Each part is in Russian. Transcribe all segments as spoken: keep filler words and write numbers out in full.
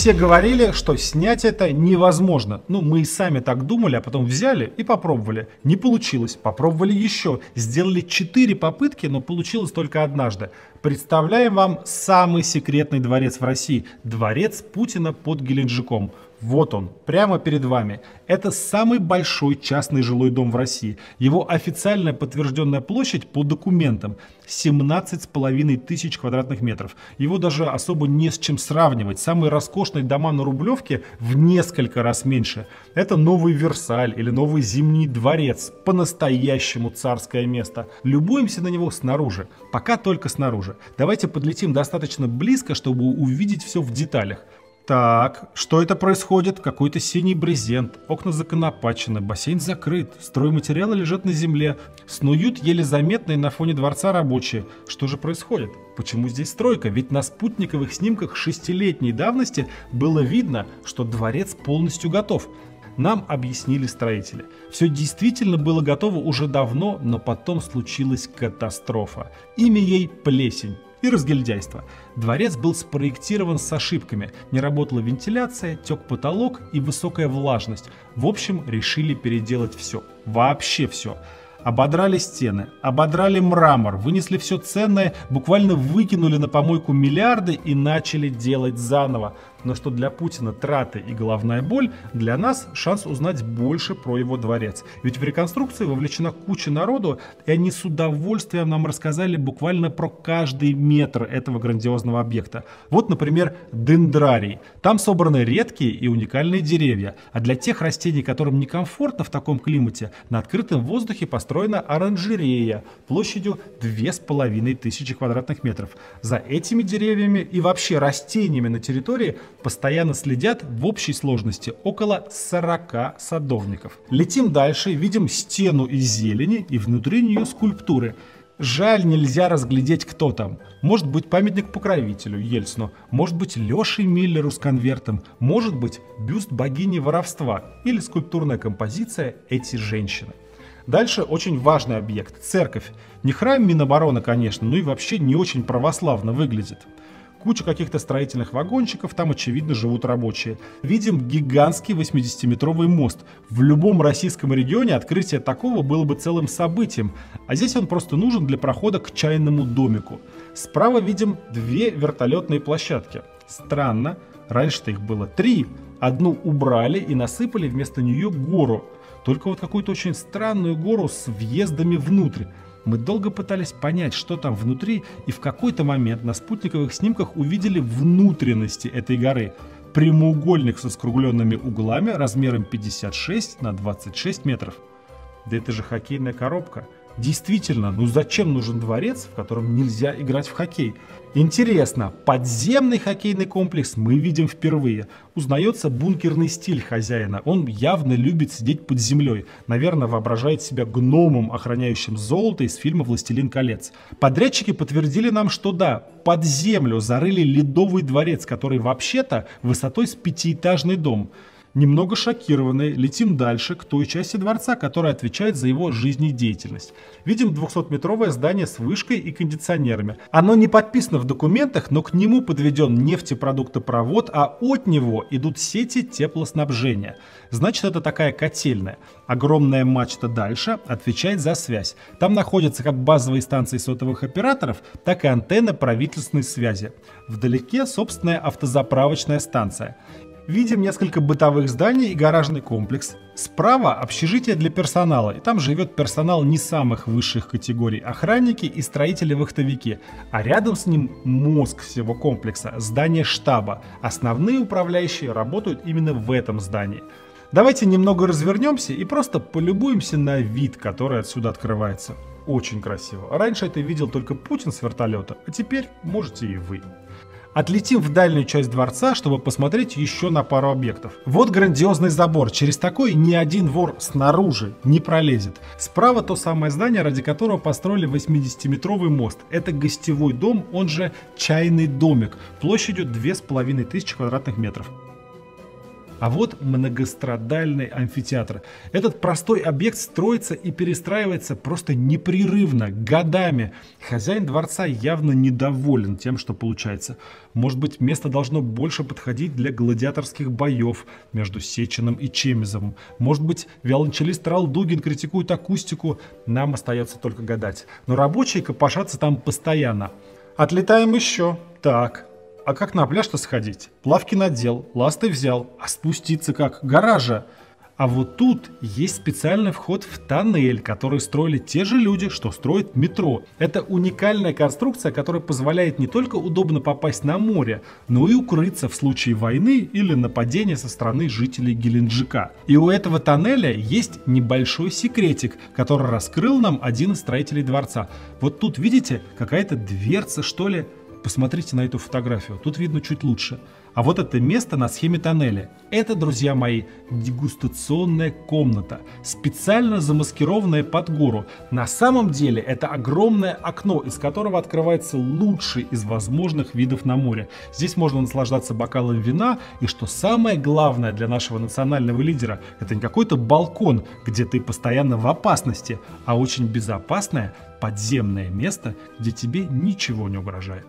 Все говорили, что снять это невозможно. Ну, мы и сами так думали, а потом взяли и попробовали. Не получилось. Попробовали еще. Сделали четыре попытки, но получилось только однажды. Представляем вам самый секретный дворец в России. Дворец Путина под Геленджиком. Вот он, прямо перед вами. Это самый большой частный жилой дом в России. Его официальная подтвержденная площадь по документам семнадцать с половиной тысяч квадратных метров. Его даже особо не с чем сравнивать. Самые роскошные дома на Рублевке в несколько раз меньше. Это новый Версаль или новый Зимний дворец. По-настоящему царское место. Любуемся на него снаружи. Пока только снаружи. Давайте подлетим достаточно близко, чтобы увидеть все в деталях. Так, что это происходит? Какой-то синий брезент, окна законопачены, бассейн закрыт, стройматериалы лежат на земле, снуют еле заметные на фоне дворца рабочие. Что же происходит? Почему здесь стройка? Ведь на спутниковых снимках шестилетней давности было видно, что дворец полностью готов. Нам объяснили строители. Все действительно было готово уже давно, но потом случилась катастрофа. Имя ей плесень и разгильдяйство. Дворец был спроектирован с ошибками. Не работала вентиляция, тек потолок и высокая влажность. В общем, решили переделать все. Вообще все. Ободрали стены, ободрали мрамор, вынесли все ценное, буквально выкинули на помойку миллиарды и начали делать заново. Но что для Путина траты и головная боль, для нас шанс узнать больше про его дворец. Ведь в реконструкции вовлечена куча народу, и они с удовольствием нам рассказали буквально про каждый метр этого грандиозного объекта. Вот, например, дендрарий. Там собраны редкие и уникальные деревья. А для тех растений, которым некомфортно в таком климате, на открытом воздухе построена оранжерея площадью две с половиной тысячи квадратных метров. За этими деревьями и вообще растениями на территории постоянно следят в общей сложности около сорока садовников. Летим дальше, видим стену из зелени и внутри нее скульптуры. Жаль, нельзя разглядеть, кто там. Может быть, памятник покровителю Ельцину, может быть, Леше Миллеру с конвертом, может быть, бюст богини воровства или скульптурная композиция «Эти женщины». Дальше очень важный объект – церковь. Не храм Минобороны, конечно, но и вообще не очень православно выглядит. Куча каких-то строительных вагончиков, там, очевидно, живут рабочие. Видим гигантский восьмидесятиметровый мост. В любом российском регионе открытие такого было бы целым событием, а здесь он просто нужен для прохода к чайному домику. Справа видим две вертолетные площадки. Странно, раньше-то их было три. Одну убрали и насыпали вместо нее гору. Только вот какую-то очень странную гору с въездами внутрь. Мы долго пытались понять, что там внутри, и в какой-то момент на спутниковых снимках увидели внутренности этой горы. Прямоугольник со скругленными углами размером пятьдесят шесть на двадцать шесть метров. Да это же хоккейная коробка. Действительно, ну зачем нужен дворец, в котором нельзя играть в хоккей? Интересно, подземный хоккейный комплекс мы видим впервые. Узнается бункерный стиль хозяина. Он явно любит сидеть под землей. Наверное, воображает себя гномом, охраняющим золото из фильма «Властелин колец». Подрядчики подтвердили нам, что да, под землю зарыли ледовый дворец, который вообще-то высотой с пятиэтажный дом. Немного шокированные, летим дальше к той части дворца, которая отвечает за его жизнедеятельность. Видим двухсотметровое здание с вышкой и кондиционерами. Оно не подписано в документах, но к нему подведен нефтепродуктопровод, а от него идут сети теплоснабжения. Значит, это такая котельная. Огромная мачта дальше отвечает за связь. Там находятся как базовые станции сотовых операторов, так и антенны правительственной связи. Вдалеке собственная автозаправочная станция. Видим несколько бытовых зданий и гаражный комплекс. Справа общежитие для персонала, и там живет персонал не самых высших категорий, охранники и строители-вахтовики. А рядом с ним мозг всего комплекса, здание штаба. Основные управляющие работают именно в этом здании. Давайте немного развернемся и просто полюбуемся на вид, который отсюда открывается. Очень красиво. Раньше это видел только Путин с вертолета, а теперь можете и вы. Отлетим в дальнюю часть дворца, чтобы посмотреть еще на пару объектов. Вот грандиозный забор. Через такой ни один вор снаружи не пролезет. Справа то самое здание, ради которого построили восьмидесятиметровый мост. Это гостевой дом, он же чайный домик, площадью две с половиной тысячи квадратных метров. А вот многострадальный амфитеатр. Этот простой объект строится и перестраивается просто непрерывно, годами. Хозяин дворца явно недоволен тем, что получается. Может быть, место должно больше подходить для гладиаторских боев между Сеченым и Чемизовым. Может быть, виолончелист Рал Дугин критикует акустику. Нам остается только гадать. Но рабочие копошатся там постоянно. Отлетаем еще. Так. А как на пляж-то сходить? Плавки надел, ласты взял, а спуститься как? Гаража. А вот тут есть специальный вход в тоннель, который строили те же люди, что строят метро. Это уникальная конструкция, которая позволяет не только удобно попасть на море, но и укрыться в случае войны или нападения со стороны жителей Геленджика. И у этого тоннеля есть небольшой секретик, который раскрыл нам один из строителей дворца. Вот тут, видите, какая-то дверца, что ли? Посмотрите на эту фотографию, тут видно чуть лучше. А вот это место на схеме тоннеля. Это, друзья мои, дегустационная комната, специально замаскированная под гору. На самом деле это огромное окно, из которого открывается лучший из возможных видов на море. Здесь можно наслаждаться бокалом вина, и что самое главное для нашего национального лидера, это не какой-то балкон, где ты постоянно в опасности, а очень безопасное подземное место, где тебе ничего не угрожает.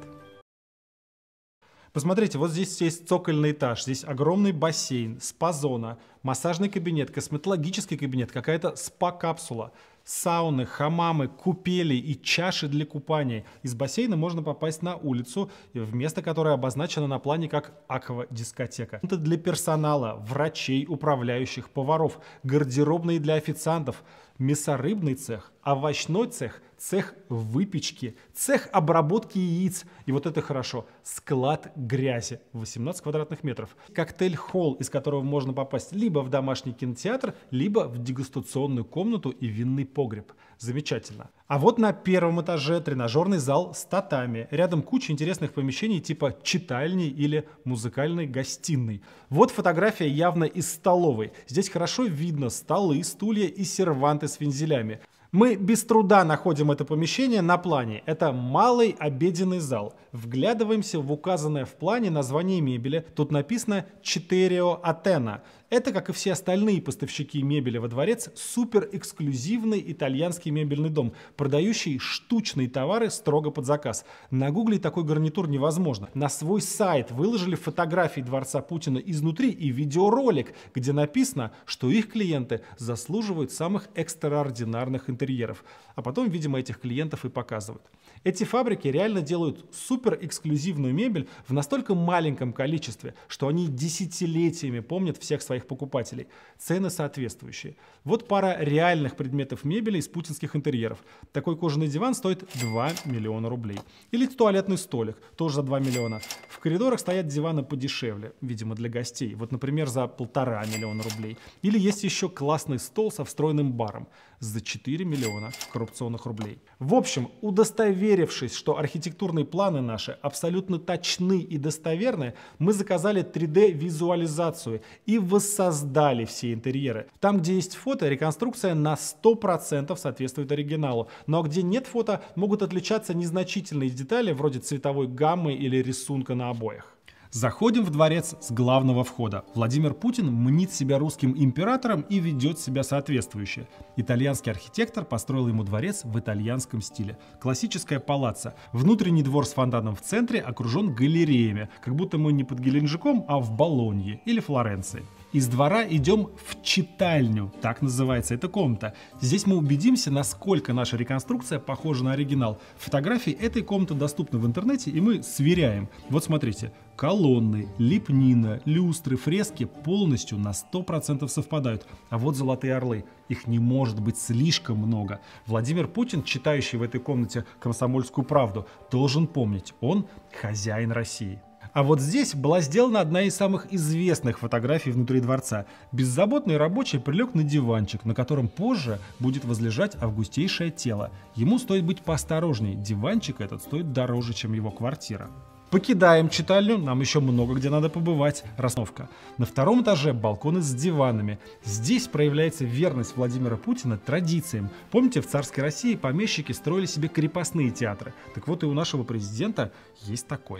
Посмотрите, вот здесь есть цокольный этаж, здесь огромный бассейн, спа-зона, массажный кабинет, косметологический кабинет, какая-то спа-капсула, сауны, хамамы, купели и чаши для купания. Из бассейна можно попасть на улицу, в место, которое обозначено на плане как аквадискотека. Это для персонала, врачей, управляющих, поваров, гардеробные для официантов, мясорыбный цех, овощной цех, цех выпечки, цех обработки яиц. И вот это хорошо. Склад грязи. восемнадцать квадратных метров. Коктейль-холл, из которого можно попасть либо в домашний кинотеатр, либо в дегустационную комнату и винный погреб. Замечательно. А вот на первом этаже тренажерный зал с татами. Рядом куча интересных помещений типа читальни или музыкальной гостиной. Вот фотография явно из столовой. Здесь хорошо видно столы, стулья и серванты с вензелями. Мы без труда находим это помещение на плане. Это малый обеденный зал. Вглядываемся в указанное в плане название мебели. Тут написано «Четырео Атена». Это, как и все остальные поставщики мебели во дворец, суперэксклюзивный итальянский мебельный дом, продающий штучные товары строго под заказ. Нагуглить такой гарнитур невозможно. На свой сайт выложили фотографии дворца Путина изнутри и видеоролик, где написано, что их клиенты заслуживают самых экстраординарных интерьеров. А потом, видимо, этих клиентов и показывают. Эти фабрики реально делают суперэксклюзивную мебель в настолько маленьком количестве, что они десятилетиями помнят всех своих покупателей. Цены соответствующие. Вот пара реальных предметов мебели из путинских интерьеров. Такой кожаный диван стоит два миллиона рублей. Или туалетный столик, тоже за два миллиона. В коридорах стоят диваны подешевле, видимо, для гостей. Вот, например, за полтора миллиона рублей. Или есть еще классный стол со встроенным баром за четыре миллиона коррупционных рублей. В общем, удостоверившись, что архитектурные планы наши абсолютно точны и достоверны, мы заказали три дэ визуализацию и воссоздали все интерьеры. Там, где есть фото, реконструкция на сто процентов соответствует оригиналу. Но где нет фото, могут отличаться незначительные детали, вроде цветовой гаммы или рисунка на обоях. Заходим в дворец с главного входа. Владимир Путин мнит себя русским императором и ведет себя соответствующе. Итальянский архитектор построил ему дворец в итальянском стиле. Классическая палаццо. Внутренний двор с фонтаном в центре окружен галереями, как будто мы не под Геленджиком, а в Болонье или Флоренции. Из двора идем в читальню, так называется эта комната. Здесь мы убедимся, насколько наша реконструкция похожа на оригинал. Фотографии этой комнаты доступны в интернете, и мы сверяем. Вот смотрите, колонны, лепнина, люстры, фрески полностью на сто процентов совпадают. А вот золотые орлы. Их не может быть слишком много. Владимир Путин, читающий в этой комнате «Комсомольскую правду», должен помнить, он хозяин России. А вот здесь была сделана одна из самых известных фотографий внутри дворца. Беззаботный рабочий прилег на диванчик, на котором позже будет возлежать августейшее тело. Ему стоит быть поосторожней, диванчик этот стоит дороже, чем его квартира. Покидаем читальню, нам еще много где надо побывать. Расстановка. На втором этаже балконы с диванами. Здесь проявляется верность Владимира Путина традициям. Помните, в царской России помещики строили себе крепостные театры? Так вот и у нашего президента есть такой.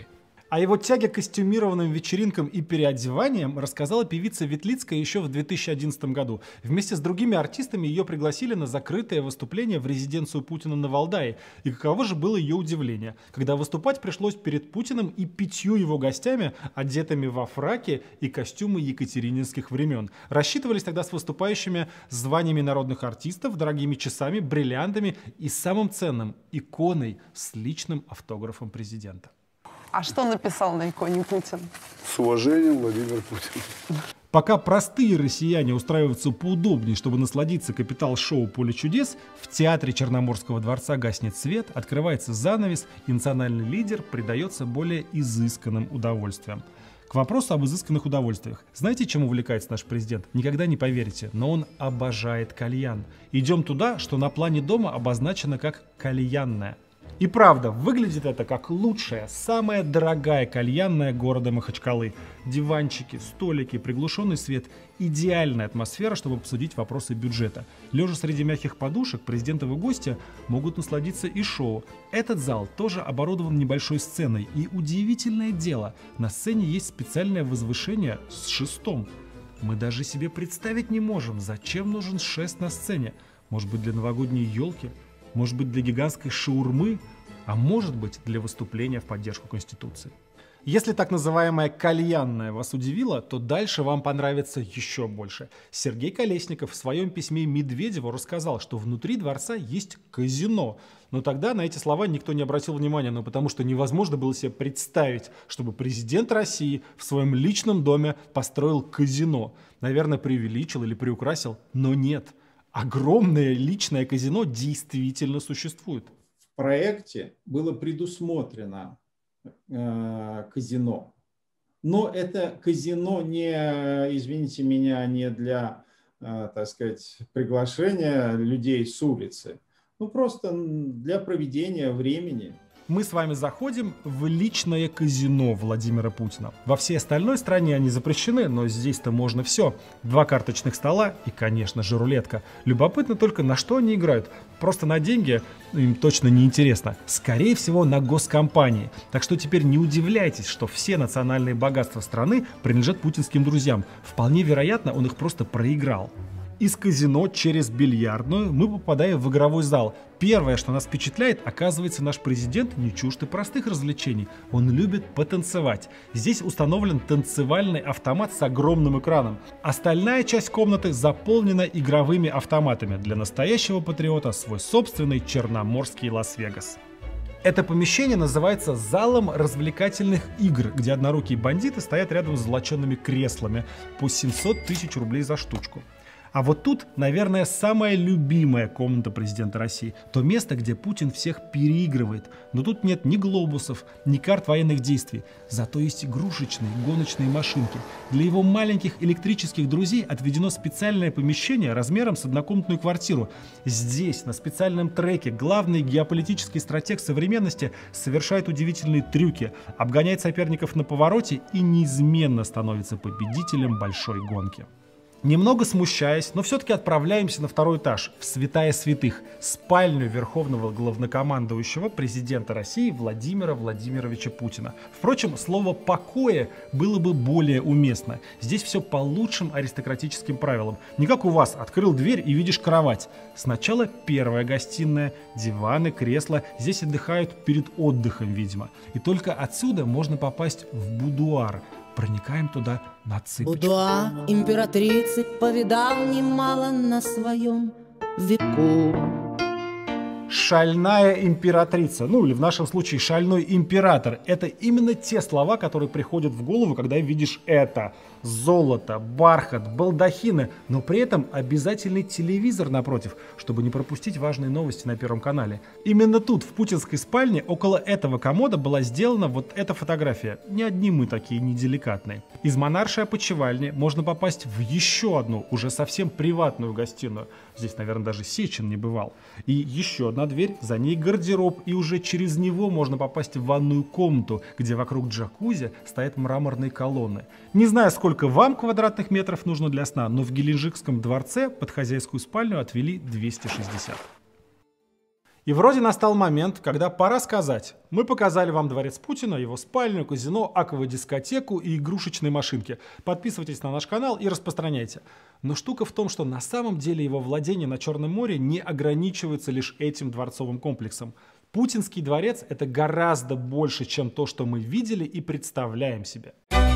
О его тяге к костюмированным вечеринкам и переодеваниям рассказала певица Ветлицкая еще в две тысячи одиннадцатом году. Вместе с другими артистами ее пригласили на закрытое выступление в резиденцию Путина на Валдае. И каково же было ее удивление, когда выступать пришлось перед Путиным и пятью его гостями, одетыми во фраки и костюмы екатерининских времен. Рассчитывались тогда с выступающими званиями народных артистов, дорогими часами, бриллиантами и самым ценным – иконой с личным автографом президента. А что написал на иконе Путин? С уважением, Владимир Путин. Пока простые россияне устраиваются поудобнее, чтобы насладиться капитал-шоу «Поле чудес», в театре Черноморского дворца гаснет свет, открывается занавес, и национальный лидер предается более изысканным удовольствиям. К вопросу об изысканных удовольствиях. Знаете, чем увлекается наш президент? Никогда не поверите, но он обожает кальян. Идем туда, что на плане дома обозначено как «кальянная». И правда, выглядит это как лучшая, самая дорогая кальянная города Махачкалы. Диванчики, столики, приглушенный свет – идеальная атмосфера, чтобы обсудить вопросы бюджета. Лежа среди мягких подушек, президентовы гости могут насладиться и шоу. Этот зал тоже оборудован небольшой сценой. И удивительное дело, на сцене есть специальное возвышение с шестом. Мы даже себе представить не можем, зачем нужен шест на сцене. Может быть, для новогодней елки? Может быть, для гигантской шаурмы, а может быть, для выступления в поддержку Конституции. Если так называемая кальянная вас удивила, то дальше вам понравится еще больше. Сергей Колесников в своем письме Медведеву рассказал, что внутри дворца есть казино. Но тогда на эти слова никто не обратил внимания, ну потому что невозможно было себе представить, чтобы президент России в своем личном доме построил казино. Наверное, преувеличил или приукрасил, но нет. Огромное личное казино действительно существует. В проекте было предусмотрено э, казино. Но это казино не, извините меня, не для, э, так сказать, приглашения людей с улицы. Ну, просто для проведения времени. Мы с вами заходим в личное казино Владимира Путина. Во всей остальной стране они запрещены, но здесь-то можно все. Два карточных стола и, конечно же, рулетка. Любопытно только, на что они играют. Просто на деньги им точно не интересно. Скорее всего, на госкомпании. Так что теперь не удивляйтесь, что все национальные богатства страны принадлежат путинским друзьям. Вполне вероятно, он их просто проиграл. Из казино через бильярдную мы попадаем в игровой зал. Первое, что нас впечатляет, оказывается, наш президент не чужд и простых развлечений. Он любит потанцевать. Здесь установлен танцевальный автомат с огромным экраном. Остальная часть комнаты заполнена игровыми автоматами. Для настоящего патриота свой собственный черноморский Лас-Вегас. Это помещение называется залом развлекательных игр, где однорукие бандиты стоят рядом с золоченными креслами по семьсот тысяч рублей за штучку. А вот тут, наверное, самая любимая комната президента России. То место, где Путин всех переигрывает. Но тут нет ни глобусов, ни карт военных действий. Зато есть игрушечные гоночные машинки. Для его маленьких электрических друзей отведено специальное помещение размером с однокомнатную квартиру. Здесь, на специальном треке, главный геополитический стратег современности совершает удивительные трюки, обгоняет соперников на повороте и неизменно становится победителем большой гонки. Немного смущаясь, но все-таки отправляемся на второй этаж, в святая святых, спальню верховного главнокомандующего президента России Владимира Владимировича Путина. Впрочем, слово «покое» было бы более уместно. Здесь все по лучшим аристократическим правилам. Не как у вас, открыл дверь и видишь кровать. Сначала первая гостиная, диваны, кресла. Здесь отдыхают перед отдыхом, видимо. И только отсюда можно попасть в будуар. Проникаем туда на цыпочках. Будуар императрицы повидал немало на своем веку. Шальная императрица, ну или в нашем случае шальной император. Это именно те слова, которые приходят в голову, когда видишь это. Золото, бархат, балдахины, но при этом обязательный телевизор напротив, чтобы не пропустить важные новости на Первом канале. Именно тут, в путинской спальне, около этого комода была сделана вот эта фотография. Не одни мы такие неделикатные. Из монаршей опочивальни можно попасть в еще одну, уже совсем приватную гостиную. Здесь, наверное, даже Сечин не бывал. И еще одна дверь, за ней гардероб, и уже через него можно попасть в ванную комнату, где вокруг джакузи стоят мраморные колонны. Не знаю, сколько вам квадратных метров нужно для сна, но в Геленджикском дворце под хозяйскую спальню отвели двести шестьдесят. И вроде настал момент, когда пора сказать: мы показали вам дворец Путина, его спальню, казино, аквадискотеку и игрушечные машинки. Подписывайтесь на наш канал и распространяйте. Но штука в том, что на самом деле его владение на Черном море не ограничивается лишь этим дворцовым комплексом. Путинский дворец – это гораздо больше, чем то, что мы видели и представляем себе.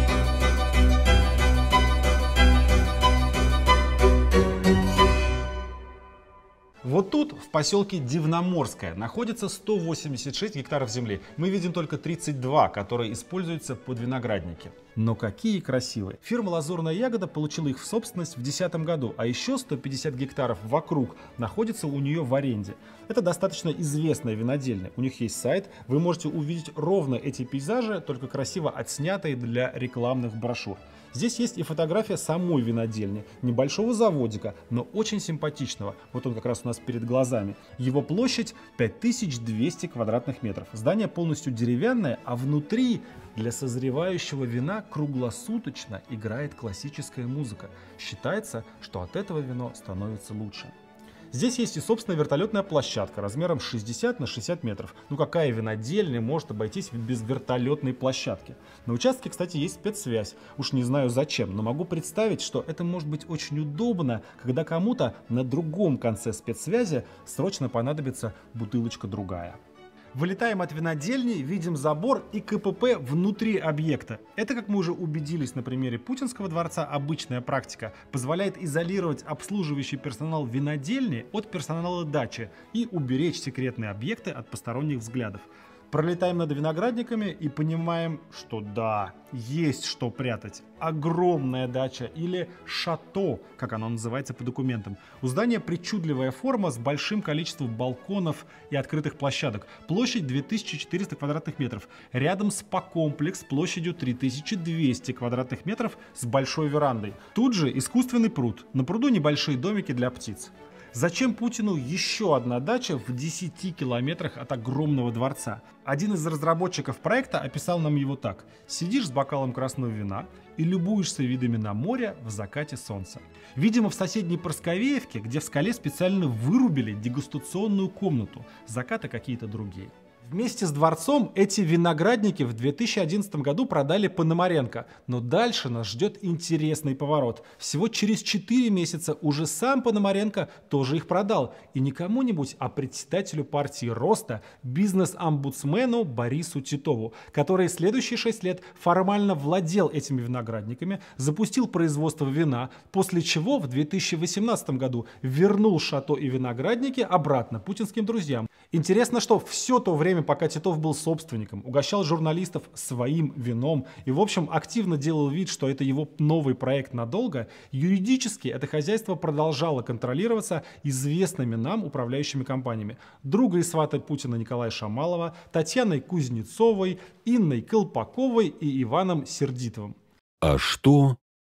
Вот тут, в поселке Дивноморское, находится сто восемьдесят шесть гектаров земли. Мы видим только тридцать два, которые используются под виноградники. Но какие красивые! Фирма «Лазурная ягода» получила их в собственность в две тысячи десятом году, а еще сто пятьдесят гектаров вокруг находится у нее в аренде. Это достаточно известная винодельня. У них есть сайт, вы можете увидеть ровно эти пейзажи, только красиво отснятые для рекламных брошюр. Здесь есть и фотография самой винодельни, небольшого заводика, но очень симпатичного. Вот он как раз у нас перед глазами. Его площадь пять тысяч двести квадратных метров. Здание полностью деревянное, а внутри для созревающего вина круглосуточно играет классическая музыка. Считается, что от этого вино становится лучше. Здесь есть и собственная вертолетная площадка размером шестьдесят на шестьдесят метров. Ну какая винодельня может обойтись без вертолетной площадки? На участке, кстати, есть спецсвязь. Уж не знаю зачем, но могу представить, что это может быть очень удобно, когда кому-то на другом конце спецсвязи срочно понадобится бутылочка другая. Вылетаем от винодельни, видим забор и КПП внутри объекта. Это, как мы уже убедились на примере Путинского дворца, обычная практика. Позволяет изолировать обслуживающий персонал винодельни от персонала дачи и уберечь секретные объекты от посторонних взглядов. Пролетаем над виноградниками и понимаем, что да, есть что прятать. Огромная дача или шато, как оно называется по документам. У здания причудливая форма с большим количеством балконов и открытых площадок. Площадь две тысячи четыреста квадратных метров. Рядом спа-комплекс площадью три тысячи двести квадратных метров с большой верандой. Тут же искусственный пруд. На пруду небольшие домики для птиц. Зачем Путину еще одна дача в десяти километрах от огромного дворца? Один из разработчиков проекта описал нам его так. Сидишь с бокалом красного вина и любуешься видами на море в закате солнца. Видимо, в соседней Просковеевке, где в скале специально вырубили дегустационную комнату. Закаты какие-то другие. Вместе с дворцом эти виноградники в две тысячи одиннадцатом году продали Пономаренко. Но дальше нас ждет интересный поворот. Всего через четыре месяца уже сам Пономаренко тоже их продал. И не кому-нибудь, а председателю партии Роста, бизнес-омбудсмену Борису Титову, который следующие шесть лет формально владел этими виноградниками, запустил производство вина, после чего в две тысячи восемнадцатом году вернул шато и виноградники обратно путинским друзьям. Интересно, что все то время, пока Титов был собственником, угощал журналистов своим вином и, в общем, активно делал вид, что это его новый проект надолго, юридически это хозяйство продолжало контролироваться известными нам управляющими компаниями. Друга и свата Путина Николая Шамалова, Татьяной Кузнецовой, Инной Колпаковой и Иваном Сердитовым. А что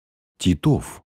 Титов?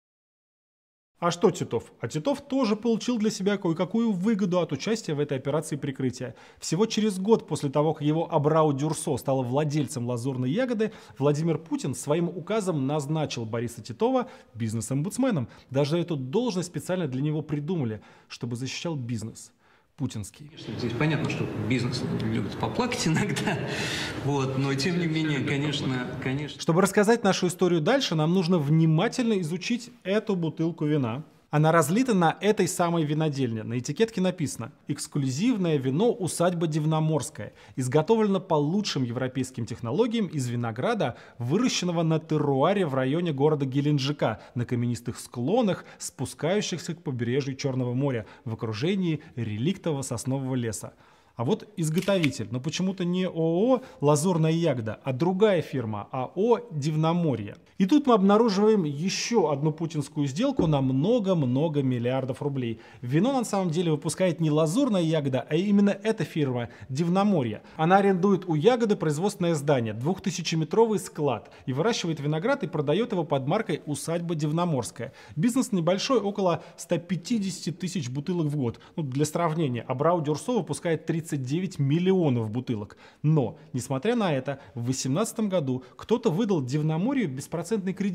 А что Титов? А Титов тоже получил для себя кое-какую выгоду от участия в этой операции прикрытия. Всего через год после того, как его Абрау Дюрсо стала владельцем «Лазурной ягоды», Владимир Путин своим указом назначил Бориса Титова бизнес-омбудсменом. Даже эту должность специально для него придумали, чтобы защищал бизнес. Путинский. Здесь понятно, что бизнес любит поплакать иногда, вот, но тем не менее, конечно, конечно. Чтобы рассказать нашу историю дальше, нам нужно внимательно изучить эту бутылку вина. Она разлита на этой самой винодельне. На этикетке написано: «Эксклюзивное вино усадьба Дивноморская. Изготовлено по лучшим европейским технологиям из винограда, выращенного на терруаре в районе города Геленджика, на каменистых склонах, спускающихся к побережью Черного моря, в окружении реликтового соснового леса». А вот изготовитель, но почему-то не ООО «Лазурная ягода», а другая фирма АО «Дивноморье». И тут мы обнаруживаем еще одну путинскую сделку на много-много миллиардов рублей. Вино на самом деле выпускает не «Лазурная ягода», а именно эта фирма «Дивноморье». Она арендует у ягоды производственное здание, двухтысячеметровый склад, и выращивает виноград и продает его под маркой «Усадьба Дивноморская». Бизнес небольшой, около ста пятидесяти тысяч бутылок в год. Ну, для сравнения, Абрау Дюрсо выпускает тридцать девять миллионов бутылок. Но, несмотря на это, в две тысячи восемнадцатом году кто-то выдал Дивноморью беспроцентный кредит.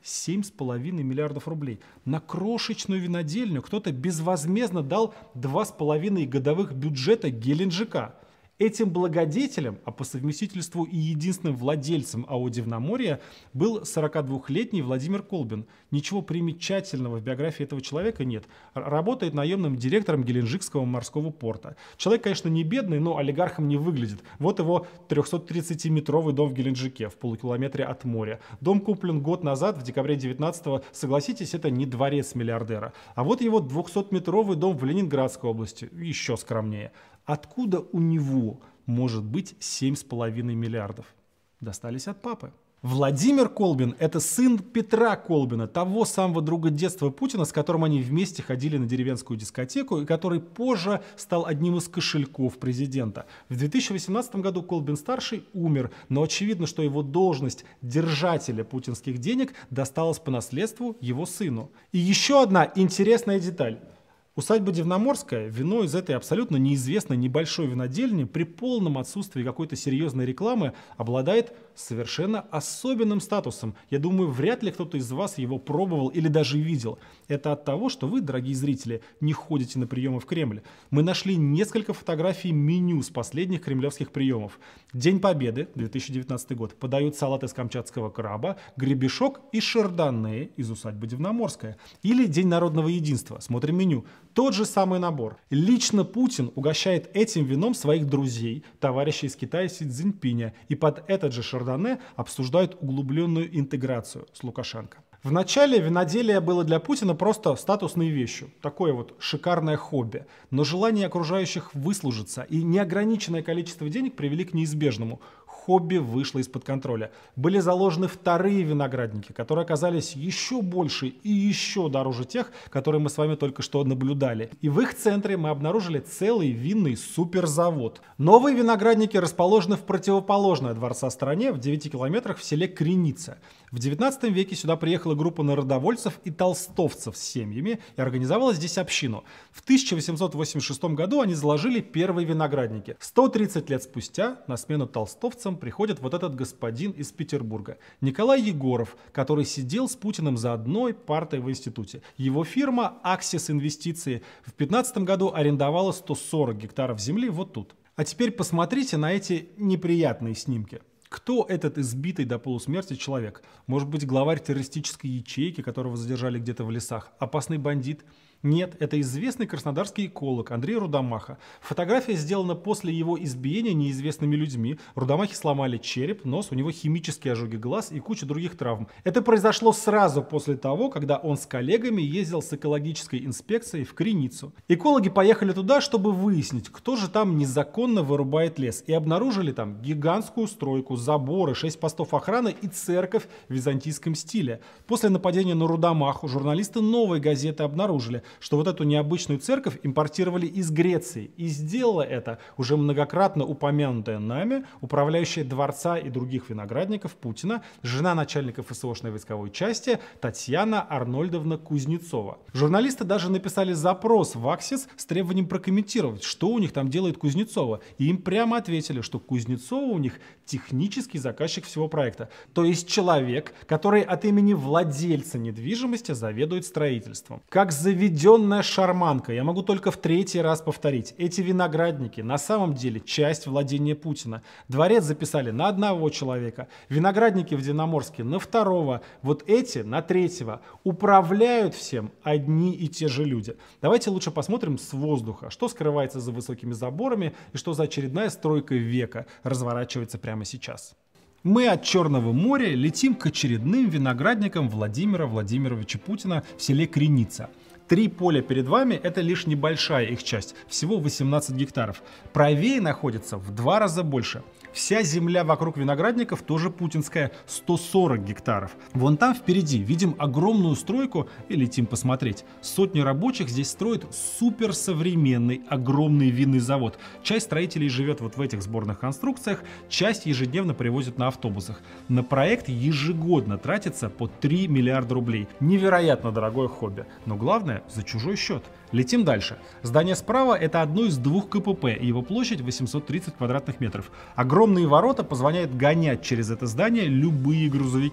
семь с половиной миллиардов рублей. На крошечную винодельню кто-то безвозмездно дал два с половиной годовых бюджета Геленджика. Этим благодетелем, а по совместительству и единственным владельцем АО «Дивноморье» был сорокадвухлетний Владимир Колбин. Ничего примечательного в биографии этого человека нет. Работает наемным директором Геленджикского морского порта. Человек, конечно, не бедный, но олигархом не выглядит. Вот его трехсоттридцатиметровый дом в Геленджике, в полукилометре от моря. Дом куплен год назад, в декабре девятнадцатого. Согласитесь, это не дворец миллиардера. А вот его двухсотметровый дом в Ленинградской области, еще скромнее. Откуда у него может быть семь с половиной миллиардов? Достались от папы. Владимир Колбин – это сын Петра Колбина, того самого друга детства Путина, с которым они вместе ходили на деревенскую дискотеку и который позже стал одним из кошельков президента. В две тысячи восемнадцатом году Колбин-старший умер, но очевидно, что его должность держателя путинских денег досталась по наследству его сыну. И еще одна интересная деталь. Усадьба Дивноморская, вино из этой абсолютно неизвестной небольшой винодельни при полном отсутствии какой-то серьезной рекламы обладает совершенно особенным статусом. Я думаю, вряд ли кто-то из вас его пробовал или даже видел. Это от того, что вы, дорогие зрители, не ходите на приемы в Кремль. Мы нашли несколько фотографий меню с последних кремлевских приемов. День Победы, две тысячи девятнадцатый год, подают салат из камчатского краба, гребешок и шардоне из усадьбы Дивноморская. Или День народного единства, смотрим меню. Тот же самый набор. Лично Путин угощает этим вином своих друзей, товарищей из Китая Си Цзиньпиня, и под этот же шардоне обсуждают углубленную интеграцию с Лукашенко. В начале виноделие было для Путина просто статусной вещью, такое вот шикарное хобби. Но желание окружающих выслужиться и неограниченное количество денег привели к неизбежному. Хобби вышло из-под контроля. Были заложены вторые виноградники, которые оказались еще больше и еще дороже тех, которые мы с вами только что наблюдали. И в их центре мы обнаружили целый винный суперзавод. Новые виноградники расположены в противоположной от дворца стороне, в девяти километрах в селе Креница. В девятнадцатом веке сюда приехала группа народовольцев и толстовцев с семьями и организовала здесь общину. В тысяча восемьсот восемьдесят шестом году они заложили первые виноградники. сто тридцать лет спустя на смену толстовцам приходит вот этот господин из Петербурга, Николай Егоров, который сидел с Путиным за одной партой в институте. Его фирма «Аксис Инвестиции» в две тысячи пятнадцатом году арендовала сто сорок гектаров земли вот тут. А теперь посмотрите на эти неприятные снимки. Кто этот избитый до полусмерти человек? Может быть, главарь террористической ячейки, которого задержали где-то в лесах? Опасный бандит? Нет, это известный краснодарский эколог Андрей Рудомаха. Фотография сделана после его избиения неизвестными людьми. Рудомахе сломали череп, нос, у него химические ожоги глаз и куча других травм. Это произошло сразу после того, когда он с коллегами ездил с экологической инспекцией в Креницу. Экологи поехали туда, чтобы выяснить, кто же там незаконно вырубает лес. И обнаружили там гигантскую стройку, заборы, шесть постов охраны и церковь в византийском стиле. После нападения на Рудомаху журналисты «Новой газеты» обнаружили, что вот эту необычную церковь импортировали из Греции. И сделала это уже многократно упомянутая нами управляющая дворца и других виноградников Путина, жена начальника ФСОшной войсковой части Татьяна Арнольдовна Кузнецова. Журналисты даже написали запрос в Аксис с требованием прокомментировать, что у них там делает Кузнецова. И им прямо ответили, что Кузнецова у них технический заказчик всего проекта. То есть человек, который от имени владельца недвижимости заведует строительством. Как заведен Заведенная шарманка. Я могу только в третий раз повторить. Эти виноградники на самом деле часть владения Путина. Дворец записали на одного человека. Виноградники в Дивноморске на второго. Вот эти на третьего. Управляют всем одни и те же люди. Давайте лучше посмотрим с воздуха, что скрывается за высокими заборами и что за очередная стройка века разворачивается прямо сейчас. Мы от Черного моря летим к очередным виноградникам Владимира Владимировича Путина в селе Креница. Три поля перед вами – это лишь небольшая их часть, всего восемнадцать гектаров. Правее находится в два раза больше. Вся земля вокруг виноградников тоже путинская, сто сорок гектаров. Вон там впереди видим огромную стройку и летим посмотреть. Сотни рабочих здесь строят суперсовременный огромный винный завод. Часть строителей живет вот в этих сборных конструкциях, часть ежедневно привозят на автобусах. На проект ежегодно тратится по три миллиарда рублей. Невероятно дорогое хобби, но главное за чужой счет. Летим дальше. Здание справа – это одно из двух КПП, и его площадь восемьсот тридцать квадратных метров. Огромные ворота позволяют гонять через это здание любые грузовики.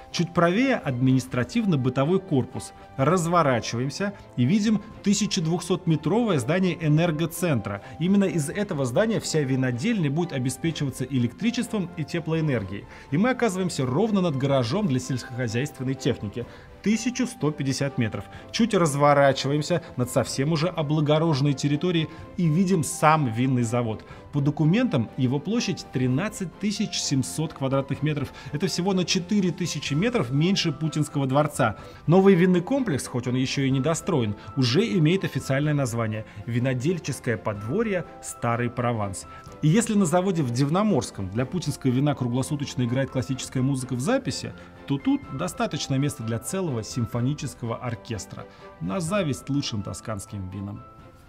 Чуть правее административно-бытовой корпус. Разворачиваемся и видим тысяча двухсотметровое здание энергоцентра. Именно из этого здания вся винодельня будет обеспечиваться электричеством и теплоэнергией. И мы оказываемся ровно над гаражом для сельскохозяйственной техники. тысяча сто пятьдесят метров. Чуть разворачиваемся над совсем уже облагороженной территорией и видим сам винный завод. По документам его площадь тринадцать тысяч семьсот квадратных метров. Это всего на четыре тысячи метров меньше Путинского дворца. Новый винный комплекс, хоть он еще и не достроен, уже имеет официальное название – винодельческое подворье «Старый Прованс». И если на заводе в Дивноморском для путинского вина круглосуточно играет классическая музыка в записи, то тут достаточно места для целого симфонического оркестра. На зависть лучшим тосканским винам.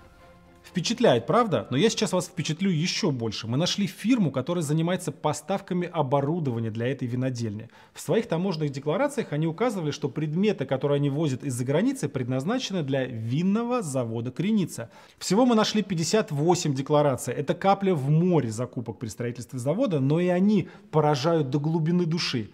Впечатляет, правда? Но я сейчас вас впечатлю еще больше. Мы нашли фирму, которая занимается поставками оборудования для этой винодельни. В своих таможенных декларациях они указывали, что предметы, которые они возят из-за границы, предназначены для винного завода Креница. Всего мы нашли пятьдесят восемь деклараций. Это капля в море закупок при строительстве завода, но и они поражают до глубины души.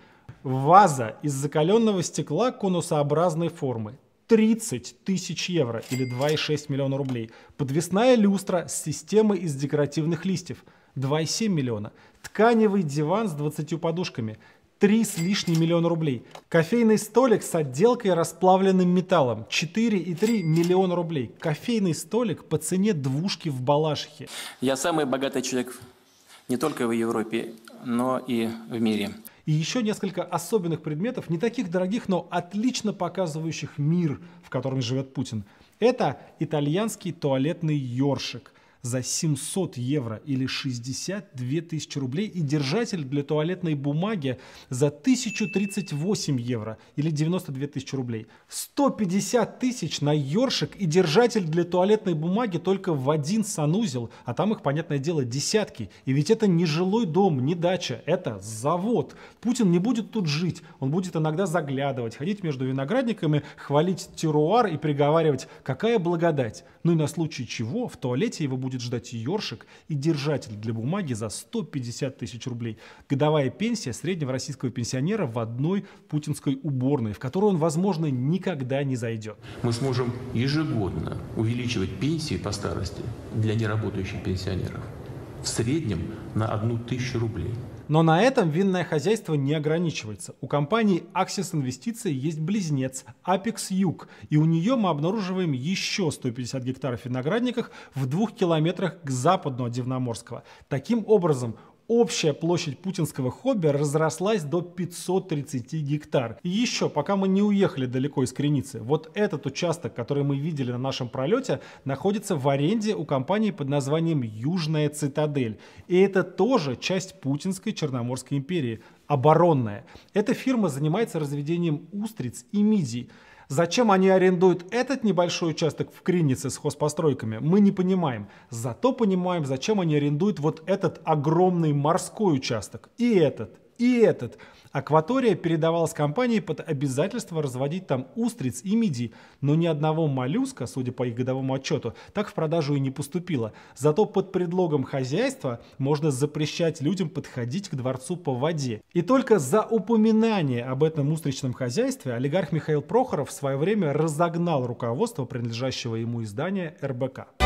Ваза из закаленного стекла конусообразной формы. тридцать тысяч евро или два и шесть миллиона рублей. Подвесная люстра с системой из декоративных листьев. два и семь миллиона. Тканевый диван с двадцатью подушками. три с лишним миллиона рублей. Кофейный столик с отделкой расплавленным металлом. четыре и три миллиона рублей. Кофейный столик по цене двушки в Балашихе. Я самый богатый человек не только в Европе, но и в мире. И еще несколько особенных предметов, не таких дорогих, но отлично показывающих мир, в котором живет Путин. Это итальянский туалетный ёршик за семьсот евро или шестьдесят две тысячи рублей и держатель для туалетной бумаги за тысячу тридцать восемь евро или девяносто две тысячи рублей. сто пятьдесят тысяч на ёршик и держатель для туалетной бумаги только в один санузел, а там их, понятное дело, десятки. И ведь это не жилой дом, не дача, это завод. Путин не будет тут жить, он будет иногда заглядывать, ходить между виноградниками, хвалить теруар и приговаривать: какая благодать. Ну и на случай чего в туалете его будет ждать ёршик и держатель для бумаги за сто пятьдесят тысяч рублей. Годовая пенсия среднего российского пенсионера в одной путинской уборной, в которую он, возможно, никогда не зайдет. Мы сможем ежегодно увеличивать пенсии по старости для неработающих пенсионеров в среднем на одну тысячу рублей. Но на этом винное хозяйство не ограничивается. У компании Axis Инвестиции есть близнец Apex Юг, и у нее мы обнаруживаем еще сто пятьдесят гектаров виноградников в двух километрах к западу от Дивноморского. Таким образом, общая площадь путинского хобби разрослась до пятисот тридцати гектар. И еще, пока мы не уехали далеко из Креницы, вот этот участок, который мы видели на нашем пролете, находится в аренде у компании под названием Южная Цитадель. И это тоже часть путинской Черноморской империи, оборонная. Эта фирма занимается разведением устриц и мидий. Зачем они арендуют этот небольшой участок в Кренице с хозпостройками, мы не понимаем. Зато понимаем, зачем они арендуют вот этот огромный морской участок. И этот, и этот. Акватория передавалась компании под обязательство разводить там устриц и мидий, но ни одного моллюска, судя по их годовому отчету, так в продажу и не поступило. Зато под предлогом хозяйства можно запрещать людям подходить к дворцу по воде. И только за упоминание об этом устричном хозяйстве олигарх Михаил Прохоров в свое время разогнал руководство принадлежащего ему издания эр бэ ка.